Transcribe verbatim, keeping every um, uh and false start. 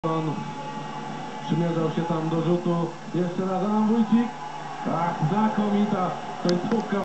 On przymierzał się tam do rzutu. Jeszcze raz Adam Wójcik. Tak, znakomita końcówka.